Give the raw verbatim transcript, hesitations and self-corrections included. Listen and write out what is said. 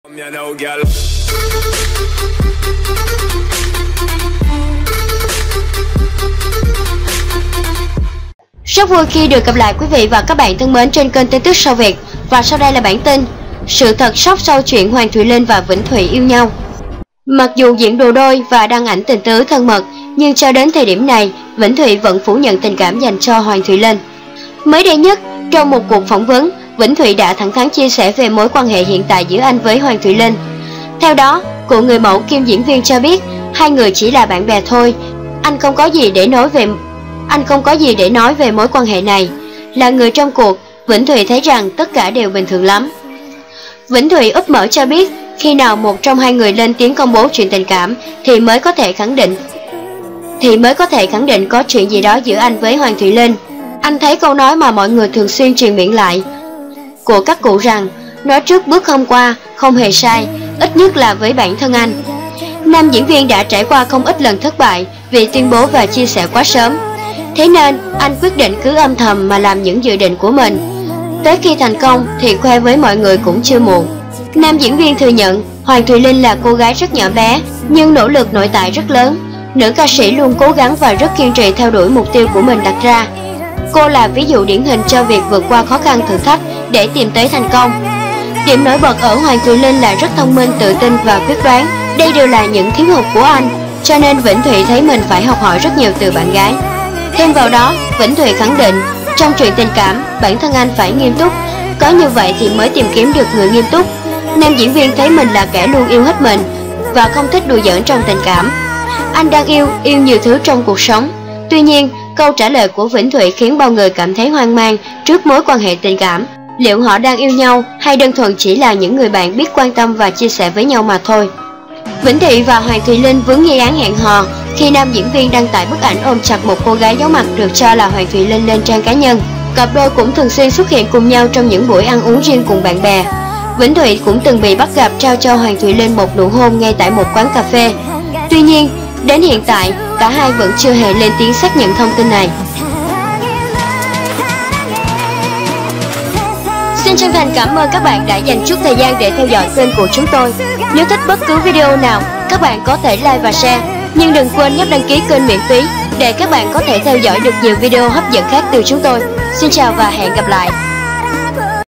Rất vui khi được gặp lại quý vị và các bạn thân mến trên kênh tin tức Sao Việt. Và sau đây là bản tin sự thật sốc sau chuyện Hoàng Thùy Linh và Vĩnh Thụy yêu nhau. Mặc dù diễn đồ đôi và đăng ảnh tình tứ thân mật, nhưng cho đến thời điểm này, Vĩnh Thụy vẫn phủ nhận tình cảm dành cho Hoàng Thùy Linh. Mới đây nhất, trong một cuộc phỏng vấn, Vĩnh Thụy đã thẳng thắn chia sẻ về mối quan hệ hiện tại giữa anh với Hoàng Thùy Linh. Theo đó, cựu người mẫu kiêm diễn viên cho biết hai người chỉ là bạn bè thôi. Anh không có gì để nói về anh không có gì để nói về mối quan hệ này. Là người trong cuộc, Vĩnh Thụy thấy rằng tất cả đều bình thường lắm. Vĩnh Thụy úp mở cho biết khi nào một trong hai người lên tiếng công bố chuyện tình cảm thì mới có thể khẳng định thì mới có thể khẳng định có chuyện gì đó giữa anh với Hoàng Thùy Linh. Anh thấy câu nói mà mọi người thường xuyên truyền miệng lại của các cụ rằng nói trước bước hôm qua không hề sai, ít nhất là với bản thân anh. Nam diễn viên đã trải qua không ít lần thất bại vì tuyên bố và chia sẻ quá sớm. Thế nên anh quyết định cứ âm thầm mà làm những dự định của mình. Tới khi thành công thì khoe với mọi người cũng chưa muộn. Nam diễn viên thừa nhận Hoàng Thùy Linh là cô gái rất nhỏ bé nhưng nỗ lực nội tại rất lớn. Nữ ca sĩ luôn cố gắng và rất kiên trì theo đuổi mục tiêu của mình đặt ra. Cô là ví dụ điển hình cho việc vượt qua khó khăn thử thách để tìm tới thành công. Điểm nổi bật ở Hoàng Thùy Linh là rất thông minh, tự tin và quyết đoán. Đây đều là những thiếu hụt của anh, cho nên Vĩnh Thụy thấy mình phải học hỏi rất nhiều từ bạn gái. Thêm vào đó, Vĩnh Thụy khẳng định trong chuyện tình cảm, bản thân anh phải nghiêm túc. Có như vậy thì mới tìm kiếm được người nghiêm túc. Nam diễn viên thấy mình là kẻ luôn yêu hết mình và không thích đùa giỡn trong tình cảm. Anh đang yêu, yêu nhiều thứ trong cuộc sống. Tuy nhiên, câu trả lời của Vĩnh Thụy khiến bao người cảm thấy hoang mang trước mối quan hệ tình cảm. Liệu họ đang yêu nhau hay đơn thuần chỉ là những người bạn biết quan tâm và chia sẻ với nhau mà thôi? Vĩnh Thụy và Hoàng Thùy Linh vướng nghi án hẹn hò khi nam diễn viên đăng tải bức ảnh ôm chặt một cô gái giấu mặt được cho là Hoàng Thùy Linh lên trang cá nhân. Cặp đôi cũng thường xuyên xuất hiện cùng nhau trong những buổi ăn uống riêng cùng bạn bè. Vĩnh Thụy cũng từng bị bắt gặp trao cho Hoàng Thùy Linh một nụ hôn ngay tại một quán cà phê. Tuy nhiên, đến hiện tại, cả hai vẫn chưa hề lên tiếng xác nhận thông tin này. Xin chân thành cảm ơn các bạn đã dành chút thời gian để theo dõi kênh của chúng tôi. Nếu thích bất cứ video nào, các bạn có thể like và share. Nhưng đừng quên nhấp đăng ký kênh miễn phí để các bạn có thể theo dõi được nhiều video hấp dẫn khác từ chúng tôi. Xin chào và hẹn gặp lại.